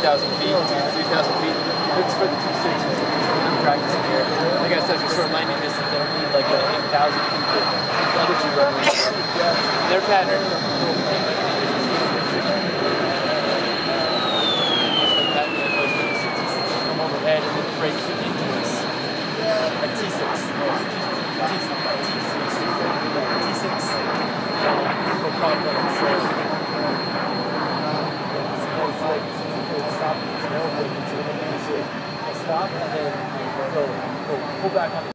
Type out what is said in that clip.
2,000 feet, 3,000 feet. It's for the T-6. I'm practicing here. I got such a short landing distance that I need like 8,000 feet. These other two runners, their pattern. Come overhead and then break into this. A T-6. T-6. No problem. Stop and then go pull back on the